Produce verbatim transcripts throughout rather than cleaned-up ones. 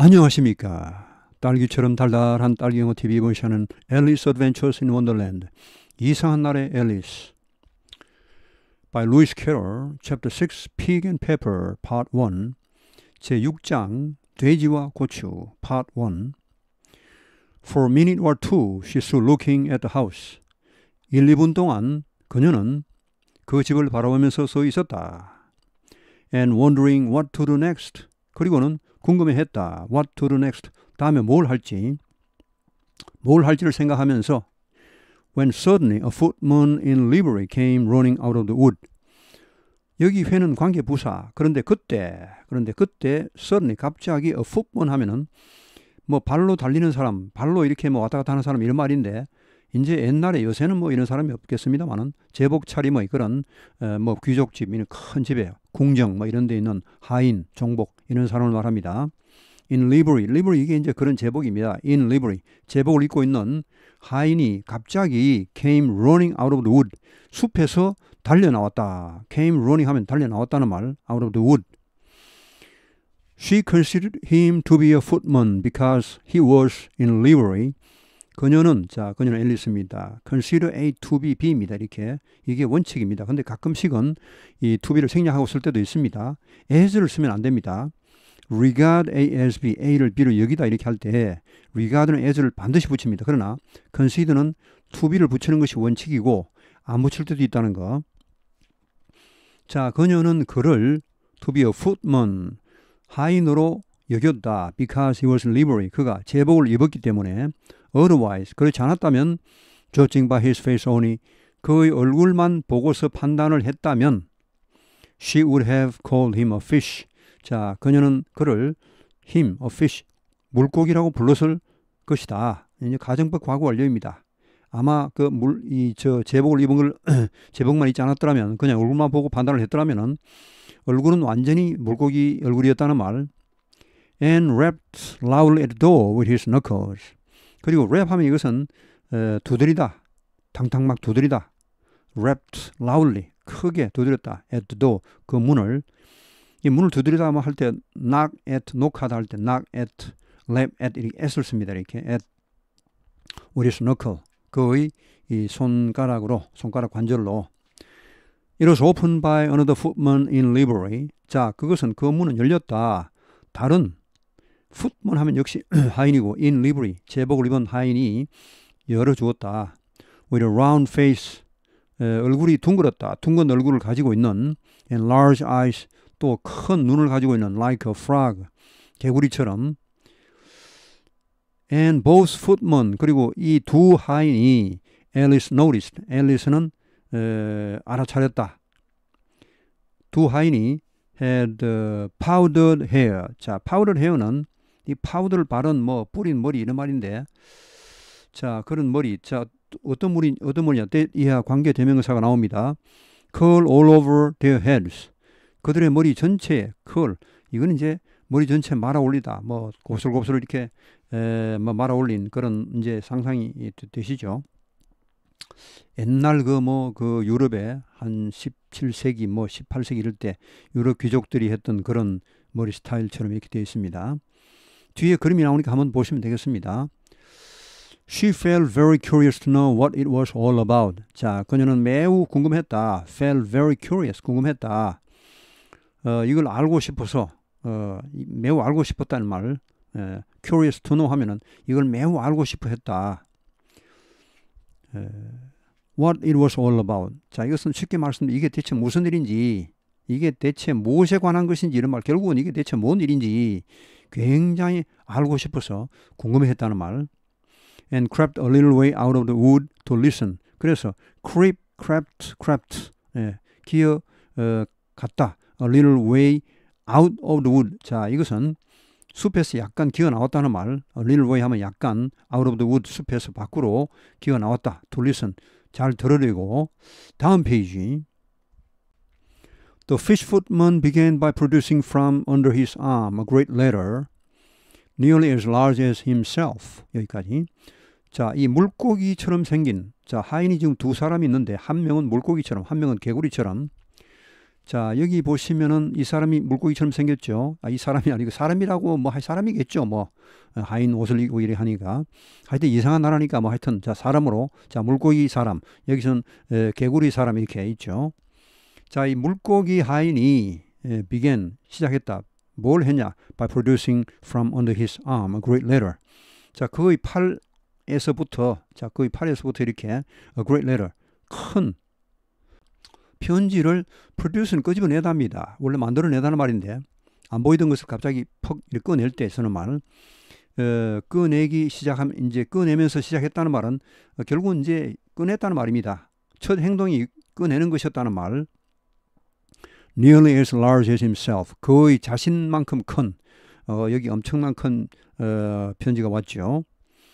안녕하십니까. 딸기처럼 달달한 딸기 영어 티비 본샤는 Alice Adventures in Wonderland, 이상한 나라의 앨리스 by Lewis Carroll, Chapter six, Pig and Pepper, Part one, 제육 장 돼지와 고추, Part one. For a minute or two, she stood looking at the house. 일, 이 분 동안 그녀는 그 집을 바라보면서 서 있었다. And wondering what to do next. 그리고는 궁금해했다. What to do next. 다음에 뭘 할지. 뭘 할지를 생각하면서 When suddenly a footman in livery came running out of the wood. 여기 회는 관계부사. 그런데 그때 그런데 그때 suddenly 갑자기 a footman 하면은 뭐 발로 달리는 사람, 발로 이렇게 뭐 왔다 갔다 하는 사람 이런 말인데 이제 옛날에 요새는 뭐 이런 사람이 없겠습니다만은 제복 차림의 그런 에, 뭐 귀족집 이런 큰 집에 궁정 뭐 이런 데 있는 하인, 종복 이런 사람을 말합니다. In livery, livery 이게 이제 그런 제복입니다. In livery, 제복을 입고 있는 하인이 갑자기 came running out of the wood, 숲에서 달려 나왔다. came running 하면 달려 나왔다는 말, out of the wood. She considered him to be a footman because he was in livery. 그녀는, 자, 그녀는 앨리스입니다. Consider A to be B입니다. 이렇게. 이게 원칙입니다. 근데 가끔씩은 이 to be를 생략하고 쓸 때도 있습니다. as를 쓰면 안 됩니다. Regard A as B, A를 B로 여기다 이렇게 할 때 regard는 as를 반드시 붙입니다. 그러나 consider는 to be를 붙이는 것이 원칙이고 안 붙일 때도 있다는 거. 자, 그녀는 그를 to be a footman, 하인으로 여겼다. Because he was in livery. 그가 제복을 입었기 때문에. Otherwise, 그렇지 않았다면 judging by his face only, 그의 얼굴만 보고서 판단을 했다면 she would have called him a fish. 자, 그녀는 그를 him, a fish, 물고기라고 불렀을 것이다. 이제 가정법 과거 완료입니다. 아마 그 물, 이, 저, 제복을 입은 걸, 제복만 입지 않았더라면, 그냥 얼굴만 보고 판단을 했더라면, 얼굴은 완전히 물고기 얼굴이었다는 말. And rapped loudly at the door with his knuckles. 그리고 랩하면 이것은 에, 두드리다, 탕탕 막 두드리다. rapped loudly, 크게 두드렸다. at the door, 그 문을. 이 문을 두드리다 할 때 knock at, knock하다 할 때 knock at, rap at 이렇게 at을 씁니다. 이렇게 at with his knuckle, 그의 이 손가락으로, 손가락 관절로. It was opened by another footman in livery. 자, 그것은 그 문은 열렸다. 다른 footman 하면 역시 하인이고 in livery, 제복을 입은 하인이 열어주었다. With a round face, 에, 얼굴이 둥글었다. 둥근 얼굴을 가지고 있는 and large eyes, 또 큰 눈을 가지고 있는 like a frog, 개구리처럼. And both footmen, 그리고 이 두 하인이 Alice noticed, 앨리스는 에, 알아차렸다. 두 하인이 had uh, powdered hair. 자, powdered hair는 이 파우더를 바른 뭐 뿌린 머리 이런 말인데, 자, 그런 머리. 자, 어떤 머리, 어떤 머리냐? 이하 관계 대명사가 나옵니다. curl all over their heads. 그들의 머리 전체에 curl. 이건 이제 머리 전체 말아 올리다. 뭐 곱슬곱슬 이렇게 에, 뭐 말아 올린 그런 이제 상상이 되시죠. 옛날 그 뭐 그 유럽에 한 십칠 세기 뭐 십팔 세기 이럴 때 유럽 귀족들이 했던 그런 머리 스타일처럼 이렇게 되어 있습니다. 뒤에 그림이 나오니까 한번 보시면 되겠습니다. She felt very curious to know what it was all about. 자, 그녀는 매우 궁금했다. felt very curious, 궁금했다. 어, 이걸 알고 싶어서, 어, 매우 알고 싶었다는 말. 에, curious to know 하면은 이걸 매우 알고 싶어 했다. 에, what it was all about. 자, 이것은 쉽게 말씀드리면 이게 대체 무슨 일인지, 이게 대체 무엇에 관한 것인지 이런 말, 결국은 이게 대체 뭔 일인지 굉장히 알고 싶어서 궁금해했다는 말. And crept a little way out of the wood to listen. 그래서 creep, crept, crept, 예, 기어 어, 갔다. A little way out of the wood. 자, 이것은 숲에서 약간 기어 나왔다는 말. A little way 하면 약간 out of the wood, 숲에서 밖으로 기어 나왔다. To listen, 잘 들으려고. 다음 페이지. The fish footman began by producing from under his arm a great letter, nearly as large as himself. 여기까지. 자, 이 물고기처럼 생긴, 자, 하인이 지금 두 사람이 있는데 한 명은 물고기처럼, 한 명은 개구리처럼. 자, 여기 보시면은 이 사람이 물고기처럼 생겼죠. 아, 이 사람이 아니고 사람이라고 뭐 할 사람이겠죠. 뭐 하인 옷을 입고 이래 하니까 하여튼 이상한 나라니까 뭐 하여튼 자 사람으로 자 물고기 사람 여기서는 에, 개구리 사람 이렇게 있죠. 자, 이 물고기 하인이 에, began 시작했다. 뭘 했냐? By producing from under his arm a great letter. 자, 그의 팔에서부터 자 그의 팔에서부터 이렇게 a great letter 큰 편지를 produce는 끄집어내답니다. 원래 만들어내다는 말인데 안 보이던 것을 갑자기 퍽 이렇게 꺼낼 때 쓰는 말은 어, 꺼내기 시작하면 이제 꺼내면서 시작했다는 말은 어, 결국은 이제 꺼냈다는 말입니다. 첫 행동이 꺼내는 것이었다는 말. Nearly as large as himself. 거의 자신만큼 큰 어, 여기 엄청난 큰 어, 편지가 왔죠.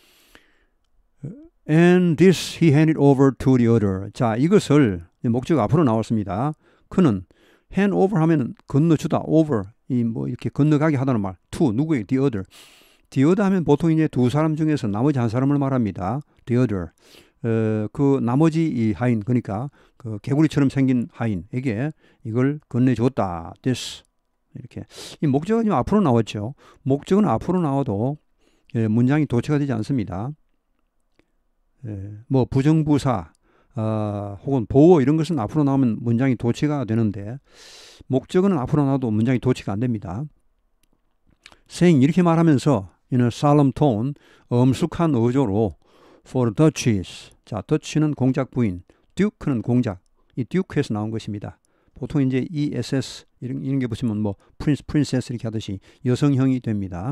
And this he handed over to the other. 자, 이것을 목적 앞으로 나왔습니다. 그는 hand over 하면은 건너주다, over 이 뭐 이렇게 건너가게 하다는 말. to 누구에게? the other. the other 하면 보통 이제 두 사람 중에서 나머지 한 사람을 말합니다. the other. 어, 그 나머지 이 하인 그러니까 그 개구리처럼 생긴 하인에게 이걸 건네줬다. this 이렇게 이 목적은 지금 앞으로 나왔죠. 목적은 앞으로 나와도 예, 문장이 도체가 되지 않습니다. 예, 뭐 부정부사 어, 혹은 보호 이런 것은 앞으로 나오면 문장이 도치가 되는데 목적은 앞으로 나와도 문장이 도치가 안 됩니다. saying 이렇게 말하면서 in a solemn tone 엄숙한 어조로 for the duchess. 자, duch는 공작 부인, duke는 공작. 이 duke에서 나온 것입니다. 보통 이제 이에스에스 이런, 이런 게 보시면 뭐 prince, princess 이렇게 하듯이 여성형이 됩니다.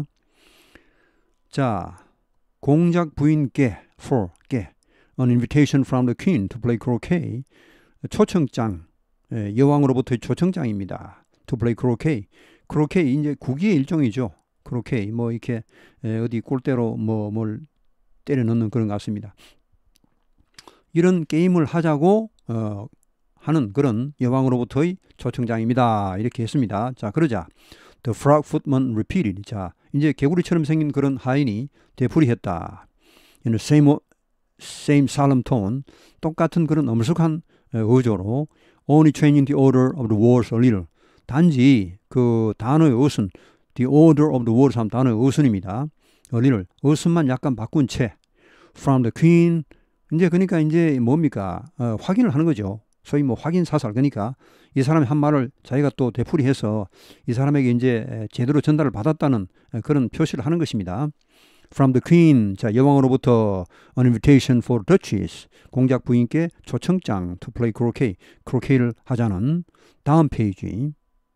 자, 공작 부인께 for 께 an invitation from the queen to play croquet. 초청장, 예, 여왕으로부터의 초청장입니다. to play croquet. croquet 이제 구기의 일종이죠. croquet 뭐 이렇게 에, 어디 골대로 뭐 뭘 때려 넣는 그런 것 같습니다. 이런 게임을 하자고 어, 하는 그런 여왕으로부터의 초청장입니다. 이렇게 했습니다. 자, 그러자 the frog footman repeated. 자, 이제 개구리처럼 생긴 그런 하인이 되풀이했다. In the same same solemn tone, 똑같은 그런 엄숙한 어조로 only changing the order of the words a little. 단지 그 단어의 어순, the order of the words 하면 단어의 어순입니다. a little, 어순만 약간 바꾼 채 from the queen. 이제 그러니까 이제 뭡니까? 어, 확인을 하는 거죠. 소위 뭐 확인 사살. 그러니까 이 사람이 한 말을 자기가 또 되풀이해서 이 사람에게 이제 제대로 전달을 받았다는 그런 표시를 하는 것입니다. From the queen, 자 여왕으로부터 an invitation for duchess, 공작 부인께 초청장 to play croquet, croquet를 하자는 다음 페이지.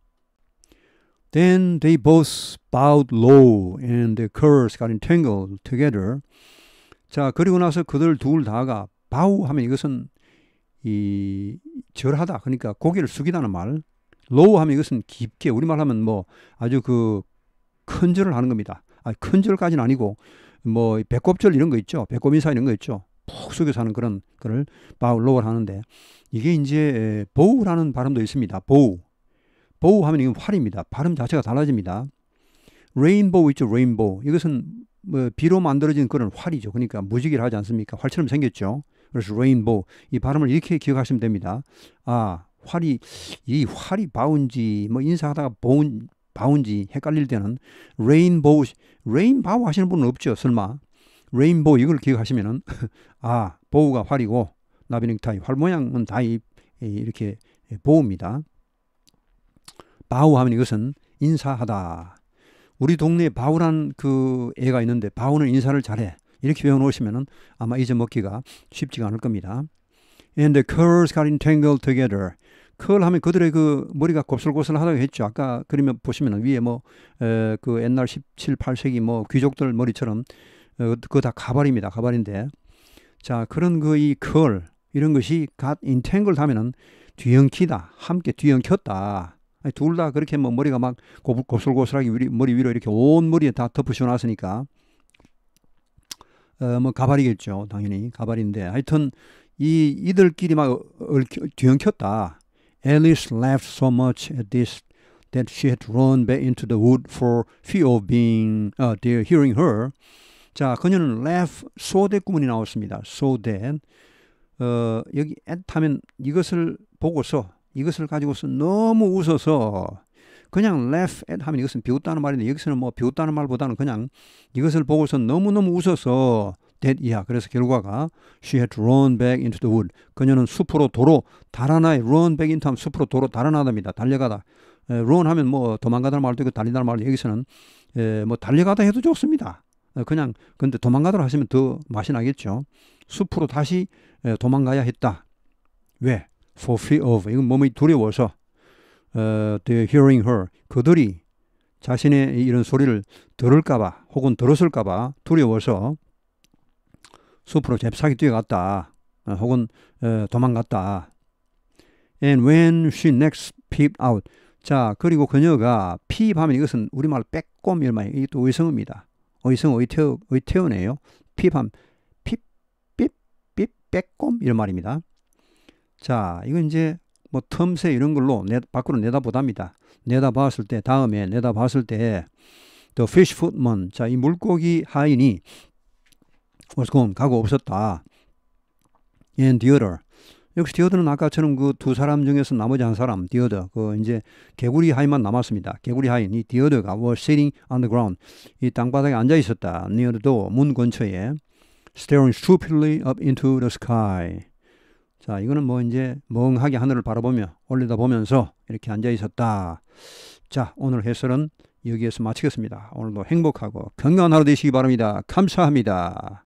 Then they both bowed low and their curls got entangled together. 자, 그리고 나서 그들 둘 다가 bow 하면 이것은 이 절하다, 그러니까 고개를 숙이다는 말. low 하면 이것은 깊게, 우리말 하면 뭐 아주 그 큰 절을 하는 겁니다. 아, 큰 절까지는 아니고 뭐 배꼽절 이런 거 있죠. 배꼽 인사 이런 거 있죠. 푹 숙여서 하는 그런 거를 bow low를 하는데 이게 이제 bow라는 발음도 있습니다. bow. bow 하면 이건 활입니다. 발음 자체가 달라집니다. rainbow 있죠. rainbow. 이것은 뭐 비로 만들어진 그런 활이죠. 그러니까 무지개를 하지 않습니까? 활처럼 생겼죠. 그래서 rainbow. 이 발음을 이렇게 기억하시면 됩니다. 아, 활이, 이 활이 바운지 뭐 인사하다가 보운 바운지 헷갈릴 때는 레인보우, 레인보우 하시는 분은 없죠. 설마 레인보우 이걸 기억하시면은 아, 보우가 활이고 나비 넥타이 활 모양은 다 이, 이렇게 보우입니다. 바우 하면 이것은 인사하다. 우리 동네에 바우란 그 애가 있는데 바우는 인사를 잘해. 이렇게 배워놓으시면은 아마 잊어먹기가 쉽지가 않을 겁니다. And the curls got entangled together. 컬 하면 그들의 그 머리가 곱슬곱슬하다고 했죠. 아까 그림에 보시면 위에 뭐 그 옛날 십칠, 팔 세기 뭐 귀족들 머리처럼 어, 그거 다 가발입니다. 가발인데 자, 그런 그 이 컬 이런 것이 got entangled 하면은 뒤엉키다, 함께 뒤엉켰다. 둘 다 그렇게 뭐 머리가 막 곱슬곱슬하게 위로, 머리 위로 이렇게 온 머리에 다 덮으셔 놨으니까 어, 뭐 가발이겠죠. 당연히 가발인데 하여튼 이 이들끼리 막 얽혀, 뒤엉켰다. Alice laughed so much at this that she had run back into the wood for fear of being uh, their hearing her. 자, 그녀는 laugh so that 구문이 나왔습니다. so that 어, 여기 at 하면 이것을 보고서 이것을 가지고서 너무 웃어서 그냥 laugh at 하면 이것은 비웃다는 말인데 여기서는 뭐 비웃다는 말보다는 그냥 이것을 보고서 너무너무 웃어서 that, yeah, 그래서 결과가 she had run back into the wood. 그녀는 숲으로 도로 달아나요. run back into 하면 숲으로 도로 달아나답니다. 달려가다. 에, run 하면 뭐 도망가다는 말도 있고 달리다는 말도 여기서는 에, 뭐 달려가다 해도 좋습니다. 에, 그냥 근데 도망가다로 하시면 더 맛이 나겠죠. 숲으로 다시 에, 도망가야 했다. 왜? For fear of. 이건 몸이 두려워서 어, they're hearing her. 그들이 자신의 이런 소리를 들을까봐 혹은 들었을까봐 두려워서 숲으로 잽싸게 뛰어갔다. 어, 혹은 어, 도망갔다. And when she next peeped out. 자, 그리고 그녀가 peep하면 이것은 우리말 빼꼼 이런 말. 이것도 의성어입니다. 의성 의태어, 의태어네요. peep하면 핍, 핍, 핍, 빼꼼 이런 말입니다. 자, 이건 이제 뭐 틈새 이런 걸로 내, 밖으로 내다보답니다. 내다봤을 때 다음에 내다봤을 때 the fish footman. 자, 이 물고기 하인이 was gone. 가고 없었다. And the other. 역시 the other는 아까처럼 그 두 사람 중에서 나머지 한 사람 the other. 그 이제 개구리 하인만 남았습니다. 개구리 하인이 the other가 was sitting on the ground. 이 땅바닥에 앉아 있었다. near the door. 문 근처에 staring stupidly up into the sky. 자, 이거는 뭐 이제 멍하게 하늘을 바라보며 올려다보면서 이렇게 앉아 있었다. 자, 오늘 해설은 여기에서 마치겠습니다. 오늘도 행복하고 건강한 하루 되시기 바랍니다. 감사합니다.